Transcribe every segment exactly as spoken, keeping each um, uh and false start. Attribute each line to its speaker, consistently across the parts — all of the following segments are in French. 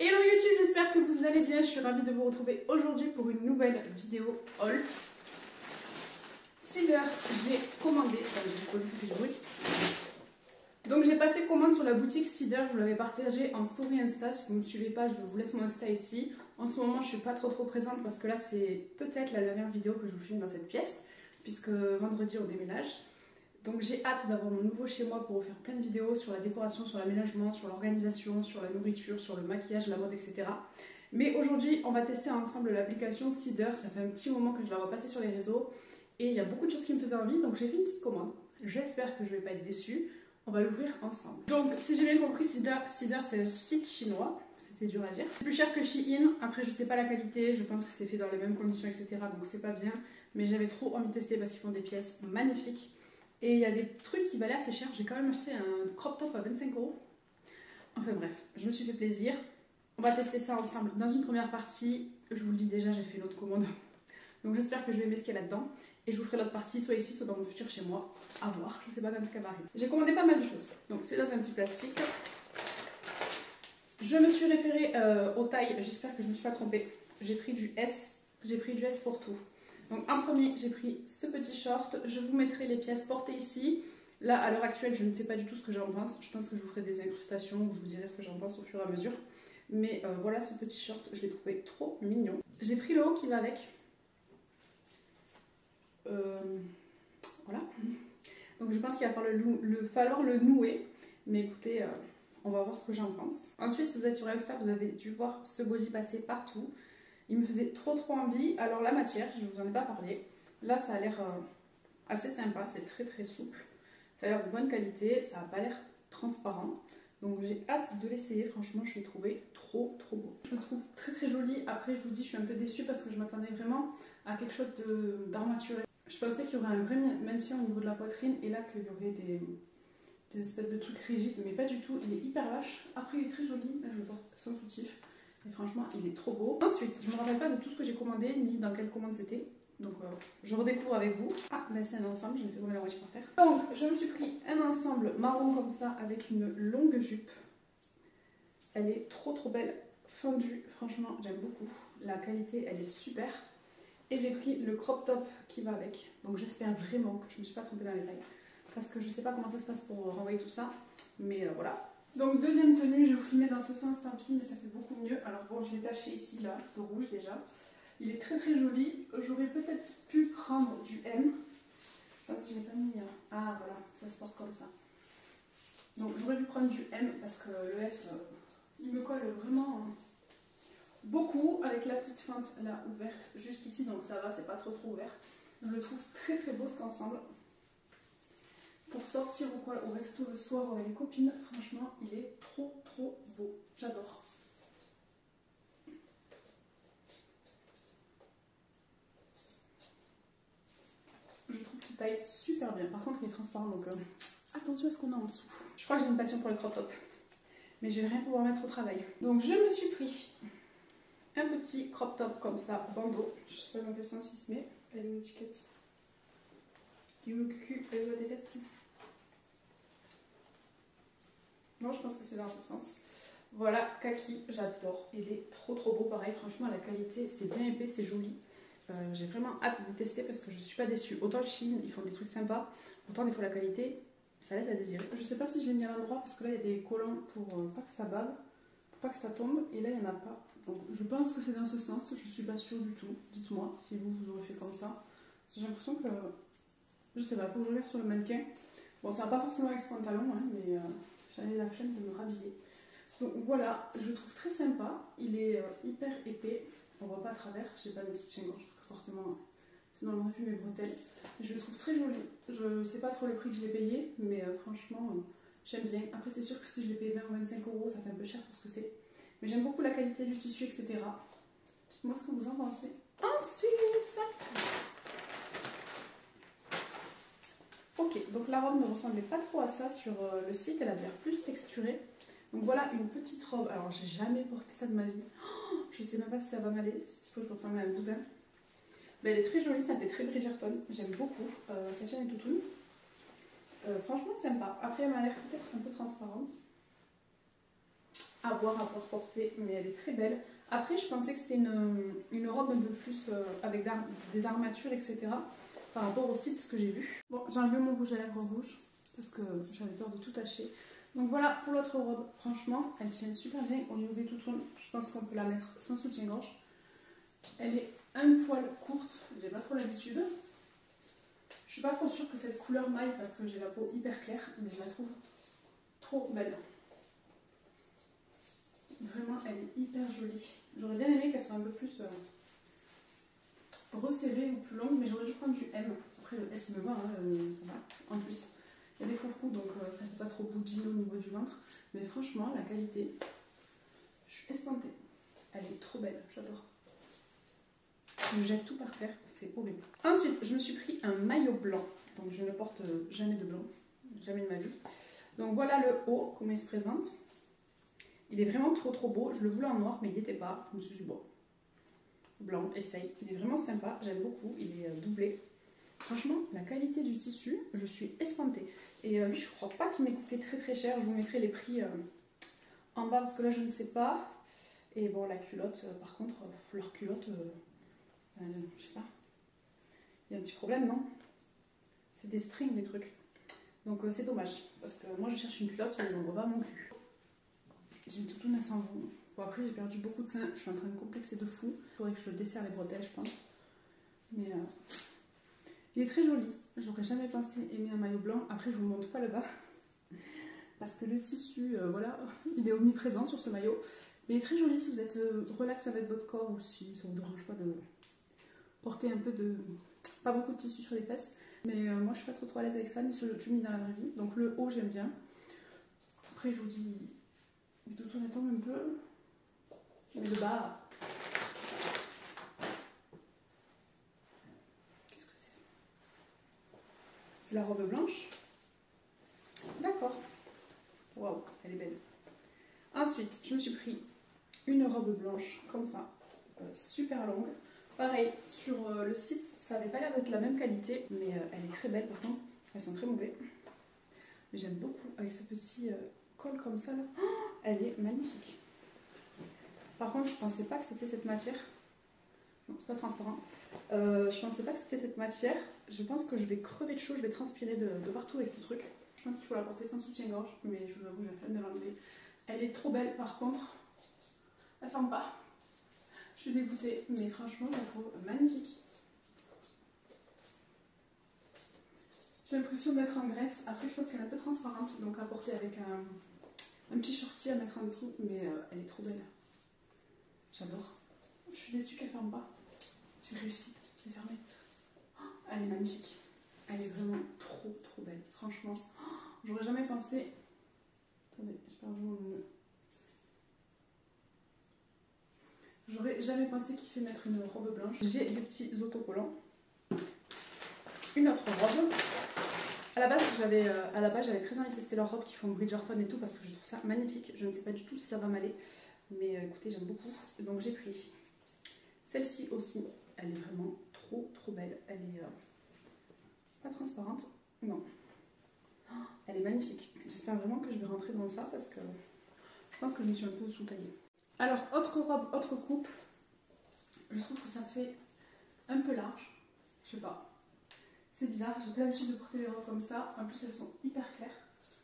Speaker 1: Hello YouTube, j'espère que vous allez bien, je suis ravie de vous retrouver aujourd'hui pour une nouvelle vidéo haul. Cider, j'ai commandé, enfin je vais poser ce que j'ai bruit. Donc j'ai passé commande sur la boutique Cider, je vous l'avais partagé en story Insta, si vous ne me suivez pas je vous laisse mon Insta ici. En ce moment je suis pas trop trop présente parce que là c'est peut-être la dernière vidéo que je vous filme dans cette pièce, puisque vendredi on déménage. Donc j'ai hâte d'avoir mon nouveau chez moi pour vous faire plein de vidéos sur la décoration, sur l'aménagement, sur l'organisation, sur la nourriture, sur le maquillage, la mode, et cetera. Mais aujourd'hui, on va tester ensemble l'application Cider. Ça fait un petit moment que je la vois passer sur les réseaux et il y a beaucoup de choses qui me faisaient envie, donc j'ai fait une petite commande. J'espère que je ne vais pas être déçue. On va l'ouvrir ensemble. Donc si j'ai bien compris, Cider, Cider c'est un site chinois. C'était dur à dire. C'est plus cher que Shein. Après, je sais pas la qualité. Je pense que c'est fait dans les mêmes conditions, et cetera. Donc c'est pas bien. Mais j'avais trop envie de tester parce qu'ils font des pièces magnifiques. Et il y a des trucs qui valaient assez cher. J'ai quand même acheté un crop top à vingt-cinq euros. Enfin bref, je me suis fait plaisir. On va tester ça ensemble dans une première partie. Je vous le dis déjà, j'ai fait une autre commande. Donc j'espère que je vais aimer ce qu'il y a là-dedans. Et je vous ferai l'autre partie, soit ici, soit dans mon futur chez moi. À voir, je sais pas quand ça va arriver. J'ai commandé pas mal de choses. Donc c'est dans un petit plastique. Je me suis référée euh, aux tailles. J'espère que je ne me suis pas trompée. J'ai pris du S. J'ai pris du S pour tout. Donc en premier, j'ai pris ce petit short. Je vous mettrai les pièces portées ici. Là, à l'heure actuelle, je ne sais pas du tout ce que j'en pense. Je pense que je vous ferai des incrustations ou je vous dirai ce que j'en pense au fur et à mesure. Mais euh, voilà ce petit short, je l'ai trouvé trop mignon. J'ai pris le haut qui va avec. Euh, voilà. Donc je pense qu'il va falloir le, le, falloir le nouer. Mais écoutez, euh, on va voir ce que j'en pense. Ensuite, si vous êtes sur Insta, vous avez dû voir ce body passer partout. Il me faisait trop trop envie. Alors la matière, je ne vous en ai pas parlé. Là ça a l'air euh, assez sympa, c'est très très souple. Ça a l'air de bonne qualité, ça n'a pas l'air transparent. Donc j'ai hâte de l'essayer, franchement je l'ai trouvé trop trop beau. Je le trouve très très joli. Après je vous dis je suis un peu déçue parce que je m'attendais vraiment à quelque chose d'armaturé. Je pensais qu'il y aurait un vrai maintien au niveau de la poitrine et là qu'il y aurait des, des espèces de trucs rigides, mais pas du tout. Il est hyper lâche. Après il est très joli, là je le porte sans soutif. Et franchement, il est trop beau. Ensuite, je ne me rappelle pas de tout ce que j'ai commandé, ni dans quelle commande c'était. Donc, euh, je redécouvre avec vous. Ah, ben c'est un ensemble, je l'ai fait tomber la moitié par terre. Donc, je me suis pris un ensemble marron comme ça, avec une longue jupe. Elle est trop trop belle, fendue. Franchement, j'aime beaucoup. La qualité, elle est super. Et j'ai pris le crop top qui va avec. Donc, j'espère vraiment que je ne me suis pas trompée dans les tailles. Parce que je ne sais pas comment ça se passe pour renvoyer tout ça. Mais euh, voilà. Donc deuxième tenue, je vais vous filmer dans ce sens, tant pis, mais ça fait beaucoup mieux. Alors bon, je l'ai taché ici, là, de rouge déjà. Il est très très joli. J'aurais peut-être pu prendre du M. Je pense que je l'ai pas mis. Hein. Ah voilà, ça se porte comme ça. Donc j'aurais pu prendre du M parce que le S, euh, il me colle vraiment euh, beaucoup avec la petite fente là ouverte jusqu'ici, donc ça va, c'est pas trop trop ouvert. Je le trouve très très beau cet ensemble. Pour sortir ou quoi au resto le soir avec les copines, franchement, il est trop trop beau. J'adore. Je trouve qu'il taille super bien. Par contre, il est transparent, donc euh, attention à ce qu'on a en dessous. Je crois que j'ai une passion pour les crop tops, mais je vais rien pouvoir mettre au travail. Donc je me suis pris un petit crop top comme ça, bandeau. Je sais pas dans quel sens il se met. Elle est où l'étiquette? Il est où le cul? Elle est où la tête? Non, je pense que c'est dans ce sens. Voilà, kaki, j'adore. Il est trop trop beau, pareil. Franchement, la qualité, c'est bien épais, c'est joli. Euh, J'ai vraiment hâte de tester parce que je suis pas déçue. Autant le Shein, ils font des trucs sympas. Autant des fois la qualité, ça laisse à désirer. Je sais pas si je l'ai mis à l'endroit parce que là, il y a des collants pour euh, pas que ça bave, pour pas que ça tombe. Et là, il n'y en a pas. Donc, je pense que c'est dans ce sens. Je suis pas sûre du tout. Dites-moi si vous, vous aurez fait comme ça. J'ai l'impression que... Je sais pas, faut que je regarde sur le mannequin. Bon, ça va pas forcément avec ce pantalon, hein, mais... Euh... J'avais la flemme de me rhabiller. Donc voilà, je le trouve très sympa. Il est euh, hyper épais. On voit pas à travers. Je n'ai pas de soutien-gorge parce que forcément, sinon on aurait vu mes bretelles. Je le trouve très joli. Je sais pas trop le prix que je l'ai payé, mais euh, franchement, euh, j'aime bien. Après, c'est sûr que si je l'ai payé vingt ou vingt-cinq euros, ça fait un peu cher pour ce que c'est. Mais j'aime beaucoup la qualité du tissu, et cetera. Dites-moi ce que vous en pensez. Ensuite, ok, donc la robe ne ressemblait pas trop à ça sur euh, le site, elle a l'air plus texturée. Donc voilà une petite robe, alors j'ai jamais porté ça de ma vie. Oh, je sais même pas si ça va m'aller, s'il faut que je ressemble à un boudin. Mais elle est très jolie, ça fait très Bridgerton, j'aime beaucoup. Euh, ça tient une toutoune. Euh, franchement sympa. Après elle m'a l'air peut-être un peu transparente. à voir, à pouvoir porter, mais elle est très belle. Après, je pensais que c'était une, une robe un peu plus euh, avec des armatures, et cetera. Par rapport au site, ce que j'ai vu. Bon, j'ai enlevé mon rouge à lèvres rouge parce que j'avais peur de tout tacher. Donc voilà pour l'autre robe. Franchement, elle tient super bien au niveau des toutounes. Je pense qu'on peut la mettre sans soutien-gorge. Elle est un poil courte, j'ai pas trop l'habitude. Je suis pas trop sûre que cette couleur m'aille parce que j'ai la peau hyper claire, mais je la trouve trop belle. Vraiment, elle est hyper jolie. J'aurais bien aimé qu'elle soit un peu plus euh, resserrée ou plus longue, mais j'aurais dû prendre du M. Après, le S me va, hein, euh, ça va. En plus, il y a des fourfous, donc euh, ça fait pas trop bougie au niveau du ventre. Mais franchement, la qualité, je suis espantée. Elle est trop belle, j'adore. Je jette tout par terre, c'est horrible. Ensuite, je me suis pris un maillot blanc. Donc, je ne porte jamais de blanc, jamais de ma vie. Donc, voilà le haut, comment il se présente. Il est vraiment trop trop beau. Je le voulais en noir, mais il n'y était pas. Je me suis dit, bon, blanc, essaye. Il est vraiment sympa, j'aime beaucoup. Il est doublé. Franchement, la qualité du tissu, je suis espantée. Et euh, lui, je crois pas qu'il m'ait coûté très très cher. Je vous mettrai les prix euh, en bas parce que là, je ne sais pas. Et bon, la culotte, euh, par contre, euh, leur culotte, euh, euh, je sais pas. Il y a un petit problème, non? C'est des strings, les trucs. Donc, euh, c'est dommage. Parce que moi, je cherche une culotte, et on voit pas mon cul. J'ai une toutoune à cent vingt. Bon, après, j'ai perdu beaucoup de seins. Je suis en train de complexer de fou. Il faudrait que je desserre les bretelles, je pense. Mais euh, il est très joli. J'aurais jamais pensé aimer un maillot blanc. Après, je vous montre pas le bas. Parce que le tissu, euh, voilà, il est omniprésent sur ce maillot. Mais il est très joli si vous êtes euh, relax avec votre corps ou si ça ne vous dérange pas de porter un peu de... pas beaucoup de tissu sur les fesses. Mais euh, moi, je suis pas trop trop à l'aise avec ça, ni sur le tumi dans la vraie vie. Donc le haut, j'aime bien. Après, je vous dis... Mais tout tourne tombe un peu. Mais le bas. Qu'est-ce que c'est? C'est la robe blanche. D'accord. Waouh, elle est belle. Ensuite, je me suis pris une robe blanche, comme ça, euh, super longue. Pareil, sur euh, le site, ça n'avait pas l'air d'être la même qualité, mais euh, elle est très belle par contre. Elles sont très mauvais. Mais j'aime beaucoup avec ce petit euh, col comme ça là. Oh, elle est magnifique. Par contre, je pensais pas que c'était cette matière. Non, c'est pas transparent. Euh, je pensais pas que c'était cette matière. Je pense que je vais crever de chaud, je vais transpirer de, de partout avec ce truc. Je pense qu'il faut la porter sans soutien-gorge, mais je vous avoue, j'ai la flemme de l'enlever. Elle est trop belle par contre. Elle ferme pas. Je suis dégoûtée, mais franchement, je la trouve magnifique. J'ai l'impression d'être en Grèce. Après, je pense qu'elle est un peu transparente, donc à porter avec un, un petit shorty à mettre en dessous, mais euh, elle est trop belle. J'adore. Je suis déçue qu'elle ferme pas. J'ai réussi, je l'ai fermée. Oh, elle est magnifique. Elle est vraiment trop trop belle. Franchement, oh, j'aurais jamais pensé. Attendez, j'ai perdu mon nœud. J'aurais jamais pensé qu'il fait mettre une robe blanche. J'ai des petits autocollants. Une autre robe. À la base, j'avais euh, à la base, j'avais très envie de tester leurs robes qui font Bridgerton et tout parce que je trouve ça magnifique. Je ne sais pas du tout si ça va m'aller. Mais euh, écoutez, j'aime beaucoup. Donc j'ai pris celle-ci aussi. Elle est vraiment trop trop belle. Elle est euh, pas transparente. Non. Oh, elle est magnifique. J'espère vraiment que je vais rentrer dans ça parce que je pense que je me suis un peu sous-taillée. Alors, autre robe, autre coupe. Je trouve que ça fait un peu large. Je sais pas. C'est bizarre. J'ai pas l'habitude de porter des robes comme ça. En plus, elles sont hyper claires.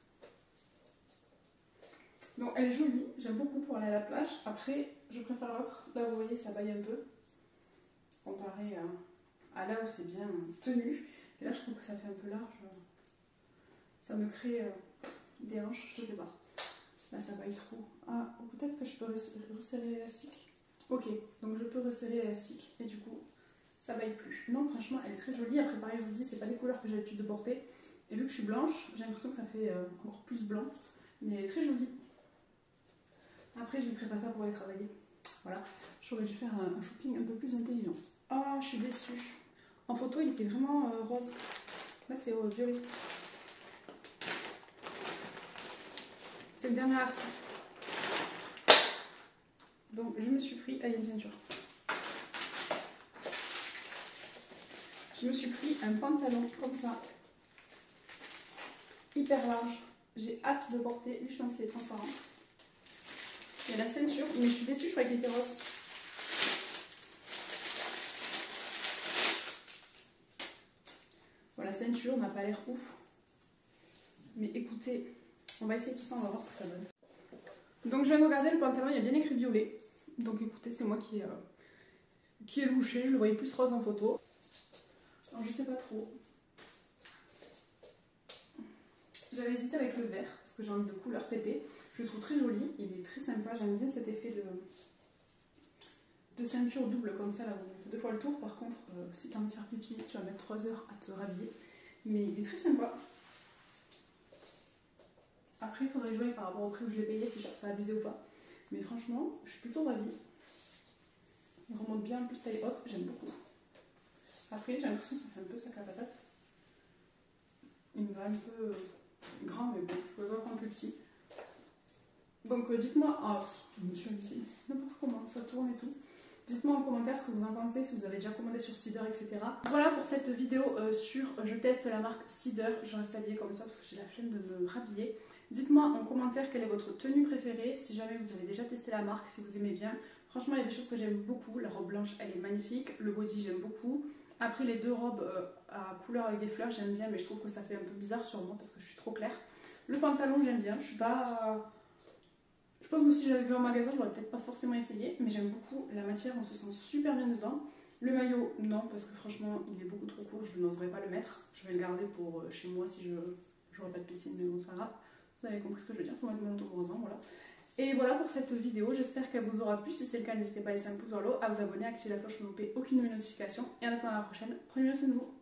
Speaker 1: Donc, elle est jolie. J'aime beaucoup pour aller à la plage. Après, je préfère l'autre. Là, vous voyez, ça baille un peu. Comparé à, à là où c'est bien tenu. Et là, je trouve que ça fait un peu large. Ça me crée euh, des hanches. Je sais pas. Là, ça baille trop. Ah, peut-être que je peux resserrer l'élastique. Ok, donc je peux resserrer l'élastique et du coup, ça baille plus. Non, franchement, elle est très jolie. Après, pareil, je vous dis, c'est pas des couleurs que j'ai l'habitude de porter. Et vu que je suis blanche, j'ai l'impression que ça fait euh, encore plus blanc. Mais elle est très jolie. Après, je ne mettrai pas ça pour aller travailler. Voilà, j'aurais dû faire un, un shopping un peu plus intelligent. Ah, oh, je suis déçue. En photo, il était vraiment euh, rose. Là, c'est euh, violet. C'est le dernier article. Donc je me suis pris... Ah, il y a une ceinture. Je me suis pris un pantalon comme ça. Hyper large. J'ai hâte de porter. Lui, je pense qu'il est transparent. Il y a la ceinture, mais je suis déçue, je croyais qu'il était rose. Voilà, la ceinture n'a pas l'air ouf. Mais écoutez, on va essayer tout ça, on va voir ce que ça donne. Donc je viens de regarder le pantalon, il y a bien écrit violet. Donc écoutez, c'est moi qui ai, euh, qui ai louché, je le voyais plus rose en photo. Alors je sais pas trop. J'avais hésité avec le vert, parce que j'ai envie de couleur cet été. Je le trouve très joli, il est très sympa, j'aime bien cet effet de, de ceinture double comme ça, là où on fait deux fois le tour. Par contre, euh, si tu as envie de faire pipi, tu vas mettre trois heures à te rhabiller. Mais il est très sympa. Après, il faudrait jouer par rapport au prix où je l'ai payé, si ça a abusé ou pas. Mais franchement, je suis plutôt ravie. Il remonte bien, en plus taille haute, j'aime beaucoup. Après, j'ai l'impression que ça fait un peu sac à patate. Il me va un peu euh, grand, mais bon, je pourrais pas prendre plus petit. Donc euh, dites-moi, ah, je me suis dit n'importe comment, ça tourne et tout. Dites-moi en commentaire ce que vous en pensez, si vous avez déjà commandé sur Cider, et cetera. Voilà pour cette vidéo euh, sur euh, je teste la marque Cider. Je reste habillée comme ça parce que j'ai la flemme de me rhabiller. Dites-moi en commentaire quelle est votre tenue préférée, si jamais vous avez déjà testé la marque, si vous aimez bien. Franchement, il y a des choses que j'aime beaucoup. La robe blanche, elle est magnifique. Le body, j'aime beaucoup. Après, les deux robes euh, à couleur avec des fleurs, j'aime bien, mais je trouve que ça fait un peu bizarre sur moi parce que je suis trop claire. Le pantalon, j'aime bien. Je suis pas... Je pense que si j'avais vu en magasin, je l'aurais peut-être pas forcément essayé, mais j'aime beaucoup la matière, on se sent super bien dedans. Le maillot, non, parce que franchement, il est beaucoup trop court, je n'oserais pas le mettre. Je vais le garder pour euh, chez moi si je n'aurai pas de piscine, mais bon, c'est pas grave. Vous avez compris ce que je veux dire, faut mettre mon manteau rose, voilà. Et voilà pour cette vidéo, j'espère qu'elle vous aura plu. Si c'est le cas, n'hésitez pas à laisser un pouce en l'air, à vous abonner, à activer la cloche pour ne louper aucune de mes notifications. Et en attendant la prochaine, prenez bien soin de vous.